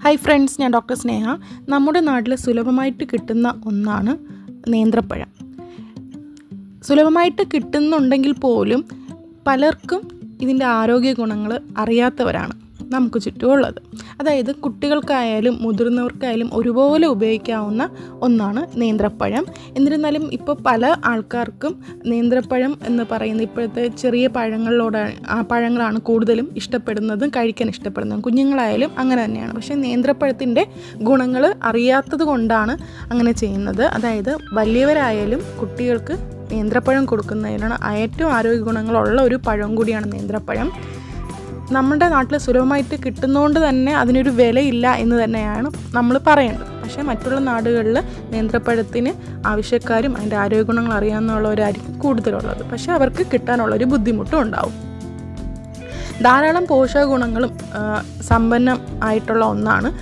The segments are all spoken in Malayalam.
ഹായ് ഫ്രണ്ട്സ്, ഞാൻ ഡോക്ടർ സ്നേഹ. നമ്മുടെ നാട്ടിൽ സുലഭമായിട്ട് കിട്ടുന്ന ഒന്നാണ് നേന്ത്രപ്പഴം. സുലഭമായിട്ട് കിട്ടുന്നുണ്ടെങ്കിൽ പോലും പലർക്കും ഇതിൻ്റെ ആരോഗ്യ ഗുണങ്ങൾ അറിയാത്തവരാണ് നമുക്ക് ചുറ്റുമുള്ളത്. അതായത് കുട്ടികൾക്കായാലും മുതിർന്നവർക്കായാലും ഒരുപോലെ ഉപയോഗിക്കാവുന്ന ഒന്നാണ് നേന്ത്രപ്പഴം. എന്നിരുന്നാലും ഇപ്പോൾ പല ആൾക്കാർക്കും നേന്ത്രപ്പഴം എന്ന് പറയുന്ന ഇപ്പോഴത്തെ ചെറിയ പഴങ്ങളാണ് കൂടുതലും ഇഷ്ടപ്പെടുന്നതും കഴിക്കാൻ ഇഷ്ടപ്പെടുന്നതും. കുഞ്ഞുങ്ങളായാലും അങ്ങനെ തന്നെയാണ്. പക്ഷേ നേന്ത്രപ്പഴത്തിൻ്റെ ഗുണങ്ങൾ അറിയാത്തത് കൊണ്ടാണ് അങ്ങനെ ചെയ്യുന്നത്. അതായത് വലിയവരായാലും കുട്ടികൾക്ക് നേന്ത്രപ്പഴം കൊടുക്കുന്നതിനാണ് ഏറ്റവും ആരോഗ്യ ഗുണങ്ങളുള്ള ഒരു പഴം കൂടിയാണ് നേന്ത്രപ്പഴം. നമ്മുടെ നാട്ടിൽ സുലഭമായിട്ട് കിട്ടുന്നതുകൊണ്ട് തന്നെ അതിനൊരു വിലയില്ല എന്ന് തന്നെയാണ് നമ്മൾ പറയേണ്ടത്. പക്ഷേ മറ്റുള്ള നാടുകളിൽ നേന്ത്രപ്പഴത്തിന് ആവശ്യക്കാരും അതിൻ്റെ ആരോഗ്യ ഗുണങ്ങൾ അറിയാവുന്നവരായിരിക്കും കൂടുതലുള്ളത്. പക്ഷേ അവർക്ക് കിട്ടാനുള്ളൊരു ബുദ്ധിമുട്ടും ഉണ്ടാവും. ധാരാളം പോഷക ഗുണങ്ങളും സമ്പന്നം ആയിട്ടുള്ള ഒന്നാണ്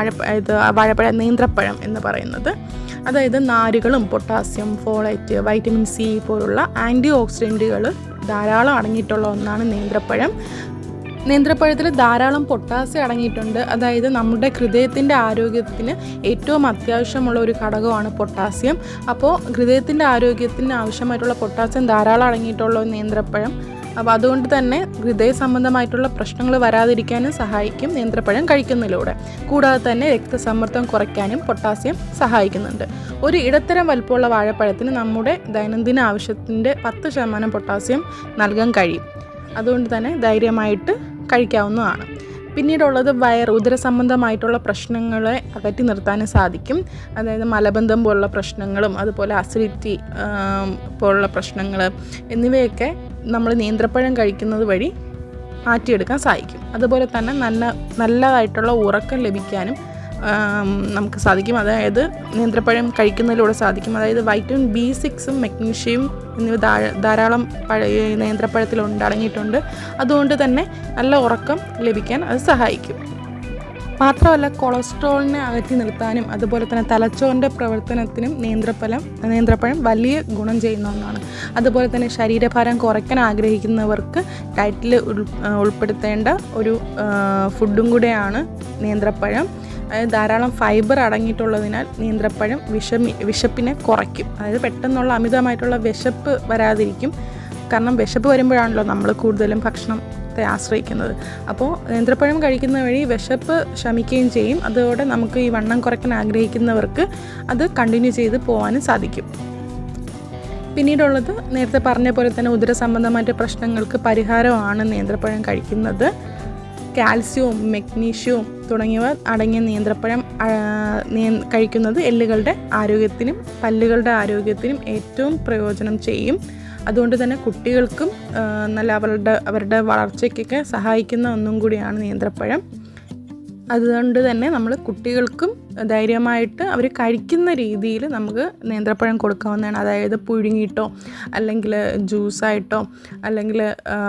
നേന്ത്രപ്പഴം എന്ന് പറയുന്നത്. അതായത് നാരുകളും പൊട്ടാസ്യം, ഫോളേറ്റ്, വൈറ്റമിൻ സി പോലുള്ള ആൻറ്റി ഓക്സിഡൻറ്റുകൾ ധാരാളം അടങ്ങിയിട്ടുള്ള ഒന്നാണ് നേന്ത്രപ്പഴം. നേന്ത്രപ്പഴത്തിൽ ധാരാളം പൊട്ടാസ്യം അടങ്ങിയിട്ടുണ്ട്. അതായത് നമ്മുടെ ഹൃദയത്തിൻ്റെ ആരോഗ്യത്തിന് ഏറ്റവും അത്യാവശ്യമുള്ള ഒരു ഘടകമാണ് പൊട്ടാസ്യം. അപ്പോൾ ഹൃദയത്തിൻ്റെ ആരോഗ്യത്തിന് ആവശ്യമായിട്ടുള്ള പൊട്ടാസ്യം ധാരാളം അടങ്ങിയിട്ടുള്ള നേന്ത്രപ്പഴം. അപ്പോൾ അതുകൊണ്ട് തന്നെ ഹൃദയ സംബന്ധമായിട്ടുള്ള പ്രശ്നങ്ങൾ വരാതിരിക്കാനും സഹായിക്കും നേന്ത്രപ്പഴം കഴിക്കുന്നതിലൂടെ. കൂടാതെ തന്നെ രക്തസമ്മർദ്ദം കുറയ്ക്കാനും പൊട്ടാസ്യം സഹായിക്കുന്നുണ്ട്. ഒരു ഇടത്തരം വലുപ്പമുള്ള വാഴപ്പഴത്തിന് നമ്മുടെ ദൈനംദിന ആവശ്യത്തിൻ്റെ 10% പൊട്ടാസ്യം നൽകാൻ കഴിയും. അതുകൊണ്ട് തന്നെ ധൈര്യമായിട്ട് കഴിക്കാവുന്നതാണ്. പിന്നീടുള്ളത് ഉദര സംബന്ധമായിട്ടുള്ള പ്രശ്നങ്ങളെ അകറ്റി നിർത്താനും സാധിക്കും. അതായത് മലബന്ധം പോലുള്ള പ്രശ്നങ്ങളും അതുപോലെ അസിഡിറ്റി പോലുള്ള പ്രശ്നങ്ങൾ എന്നിവയൊക്കെ നമ്മൾ നേന്ത്രപ്പഴം കഴിക്കുന്നത് വഴി മാറ്റിയെടുക്കാൻ സാധിക്കും. അതുപോലെ തന്നെ നല്ലതായിട്ടുള്ള ഉറക്കം ലഭിക്കാനും നമുക്ക് സാധിക്കും. അതായത് നേന്ത്രപ്പഴം കഴിക്കുന്നതിലൂടെ സാധിക്കും. അതായത് വൈറ്റമിൻ B6 മഗ്നീഷ്യവും എന്നിവ ധാരാളം നേന്ത്രപ്പഴത്തിലുണ്ട് അടങ്ങിയിട്ടുണ്ട്. അതുകൊണ്ട് തന്നെ നല്ല ഉറക്കം ലഭിക്കാൻ അത് സഹായിക്കും. മാത്രമല്ല കൊളസ്ട്രോളിനെ അകറ്റി നിർത്താനും അതുപോലെ തന്നെ തലച്ചോറിൻ്റെ പ്രവർത്തനത്തിനും നേന്ത്രപ്പഴം വലിയ ഗുണം ചെയ്യുന്ന ഒന്നാണ്. അതുപോലെ തന്നെ ശരീരഭാരം കുറയ്ക്കാൻ ആഗ്രഹിക്കുന്നവർക്ക് ഡയറ്റിൽ ഉൾപ്പെടുത്തേണ്ട ഒരു ഫുഡും കൂടെയാണ് നേന്ത്രപ്പഴം. ധാരാളം ഫൈബർ അടങ്ങിയിട്ടുള്ളതിനാൽ നേന്ത്രപ്പഴം വിശപ്പിനെ കുറയ്ക്കും. അതായത് പെട്ടെന്നുള്ള അമിതമായിട്ടുള്ള വിശപ്പ് വരാതിരിക്കും. കാരണം വിശപ്പ് വരുമ്പോഴാണല്ലോ നമ്മൾ കൂടുതലും ഭക്ഷണത്തെ ആശ്രയിക്കുന്നത്. അപ്പോൾ നേന്ത്രപ്പഴം കഴിക്കുന്ന വഴി വിശപ്പ് ശമിക്കുകയും ചെയ്യും. അതോടെ നമുക്ക് ഈ വണ്ണം കുറയ്ക്കാൻ ആഗ്രഹിക്കുന്നവർക്ക് അത് കണ്ടിന്യൂ ചെയ്ത് പോകാനും സാധിക്കും. പിന്നീടുള്ളത് നേരത്തെ പറഞ്ഞ പോലെ തന്നെ ഉദര സംബന്ധമായിട്ട് പ്രശ്നങ്ങൾക്ക് പരിഹാരമാണ് നേന്ത്രപ്പഴം കഴിക്കുന്നത്. കാൽസ്യവും മഗ്നീഷ്യവും തുടങ്ങിയവ അടങ്ങിയ നേന്ത്രപ്പഴം കഴിക്കുന്നത് എല്ലുകളുടെ ആരോഗ്യത്തിനും പല്ലുകളുടെ ആരോഗ്യത്തിനും ഏറ്റവും പ്രയോജനം ചെയ്യും. അതുകൊണ്ട് തന്നെ കുട്ടികൾക്കും നല്ല അവരുടെ വളർച്ചയ്ക്കൊക്കെ സഹായിക്കുന്ന ഒന്നും കൂടിയാണ് നേന്ത്രപ്പഴം. അതുകൊണ്ട് തന്നെ നമ്മൾ കുട്ടികൾക്കും ധൈര്യമായിട്ട് അവർ കഴിക്കുന്ന രീതിയിൽ നമുക്ക് നേന്ത്രപ്പഴം കൊടുക്കാവുന്നതാണ്. അതായത് പുഴുങ്ങിയിട്ടോ അല്ലെങ്കിൽ ജ്യൂസായിട്ടോ അല്ലെങ്കിൽ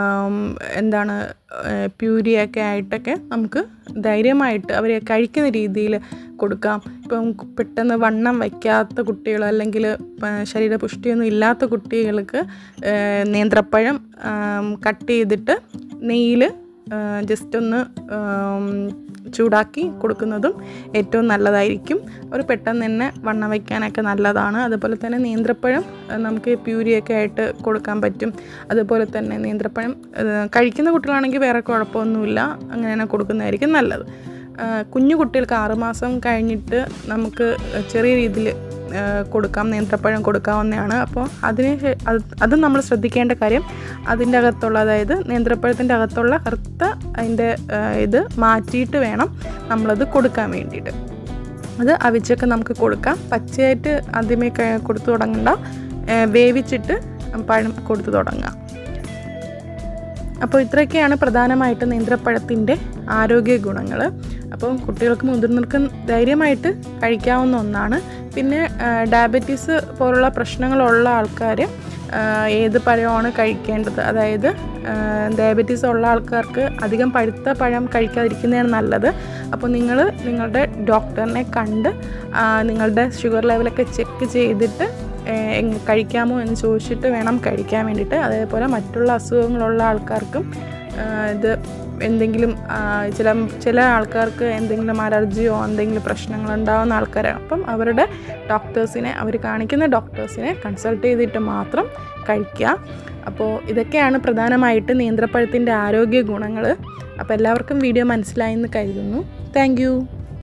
പ്യൂരിയൊക്കെ ആയിട്ടൊക്കെ നമുക്ക് ധൈര്യമായിട്ട് അവർ കഴിക്കുന്ന രീതിയിൽ കൊടുക്കാം. ഇപ്പം പെട്ടെന്ന് വണ്ണം വയ്ക്കാത്ത കുട്ടികൾ അല്ലെങ്കിൽ ശരീരപുഷ്ടിയൊന്നും ഇല്ലാത്ത കുട്ടികൾക്ക് നേന്ത്രപ്പഴം കട്ട് ചെയ്തിട്ട് നെയ്യിൽ ജസ്റ്റ് ഒന്ന് ചൂടാക്കി കൊടുക്കുന്നതും ഏറ്റവും നല്ലതായിരിക്കും. ഒരു പെട്ടെന്ന് തന്നെ വണ്ണം വയ്ക്കാനൊക്കെ നല്ലതാണ്. അതുപോലെ തന്നെ നേന്ത്രപ്പഴം നമുക്ക് പ്യൂരിയൊക്കെ ആയിട്ട് കൊടുക്കാൻ പറ്റും. അതുപോലെ തന്നെ നേന്ത്രപ്പഴം കഴിക്കുന്ന കുട്ടികളാണെങ്കിൽ വേറെ കുഴപ്പമൊന്നുമില്ല, അങ്ങനെ തന്നെ കൊടുക്കുന്നതായിരിക്കും നല്ലത്. കുഞ്ഞു കുട്ടികൾക്ക് 6 മാസം കഴിഞ്ഞിട്ട് നമുക്ക് ചെറിയ രീതിയിൽ നേന്ത്രപ്പഴം കൊടുക്കാവുന്നതാണ്. അപ്പോൾ അത് നമ്മൾ ശ്രദ്ധിക്കേണ്ട കാര്യം അതിൻ്റെ അകത്തുള്ള, അതായത് നേന്ത്രപ്പഴത്തിൻ്റെ അകത്തുള്ള കറുത്ത അതിൻ്റെ ഇത് മാറ്റിയിട്ട് വേണം നമ്മളത് കൊടുക്കാൻ വേണ്ടിയിട്ട്. അത് അവിച്ചൊക്കെ നമുക്ക് കൊടുക്കാം. പച്ചയായിട്ട് ആദ്യമേ കൊടുത്തു തുടങ്ങണ്ട, വേവിച്ചിട്ട് പഴം കൊടുത്തു തുടങ്ങാം. അപ്പോൾ ഇത്രയൊക്കെയാണ് പ്രധാനമായിട്ട് നേന്ത്രപ്പഴത്തിൻ്റെ ആരോഗ്യ ഗുണങ്ങൾ. അപ്പം കുട്ടികൾക്ക് മുതിർന്നവർക്കും ധൈര്യമായിട്ട് കഴിക്കാവുന്ന ഒന്നാണ്. പിന്നെ ഡയബറ്റീസ് പോലുള്ള പ്രശ്നങ്ങളുള്ള ആൾക്കാർ ഏത് പഴമാണ് കഴിക്കേണ്ടത്? അതായത് ഡയബറ്റീസ് ഉള്ള ആൾക്കാർക്ക് അധികം പഴുത്ത പഴം കഴിക്കാതിരിക്കുന്നതാണ് നല്ലത്. അപ്പോൾ നിങ്ങളുടെ ഡോക്ടറിനെ കണ്ട് നിങ്ങളുടെ ഷുഗർ ലെവലൊക്കെ ചെക്ക് ചെയ്തിട്ട് കഴിക്കാമോ എന്ന് ചോദിച്ചിട്ട് വേണം കഴിക്കാൻ വേണ്ടിയിട്ട്. അതേപോലെ മറ്റുള്ള അസുഖങ്ങളുള്ള ആൾക്കാർക്കും ഇത് എന്തെങ്കിലും ചില ആൾക്കാർക്ക് എന്തെങ്കിലും അലർജിയോ എന്തെങ്കിലും പ്രശ്നങ്ങളുണ്ടാകുന്ന ആൾക്കാരാണ്. അപ്പം അവരുടെ ഡോക്ടേഴ്സിനെ, അവർ കാണിക്കുന്ന ഡോക്ടേഴ്സിനെ കൺസൾട്ട് ചെയ്തിട്ട് മാത്രം കഴിക്കുക. അപ്പോൾ ഇതൊക്കെയാണ് പ്രധാനമായിട്ട് നേന്ത്രപ്പഴത്തിൻ്റെ ആരോഗ്യ ഗുണങ്ങൾ. അപ്പോൾ എല്ലാവർക്കും വീഡിയോ മനസ്സിലായെന്ന് കരുതുന്നു. താങ്ക്